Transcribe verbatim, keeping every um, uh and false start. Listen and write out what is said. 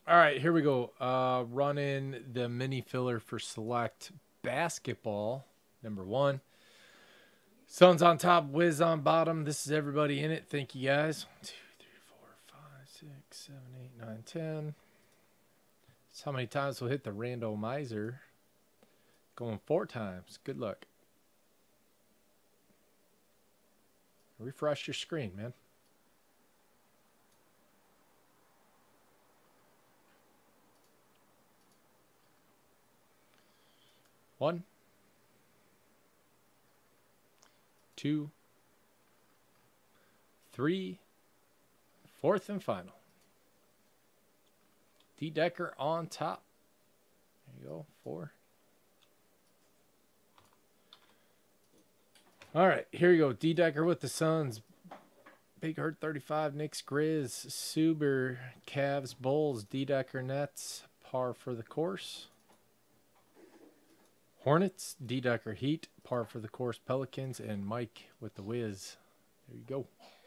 All right, here we go. Uh, running the mini filler for select basketball. Number one. Suns on top, Wiz on bottom. This is everybody in it. Thank you guys. One, two, three, four, five, six, seven, eight, nine, ten. That's how many times we'll hit the randomizer. Going four times. Good luck. Refresh your screen, man. One, two, three, fourth and final. D-Decker on top. There you go, four. All right, here you go. D-Decker with the Suns. Big Hurt thirty-five, Knicks, Grizz, Suber, Cavs, Bulls, D-Decker, Nets, par for the course. Hornets, D-Decker, Heat, par for the course, Pelicans, and Mike with the Wiz. There you go.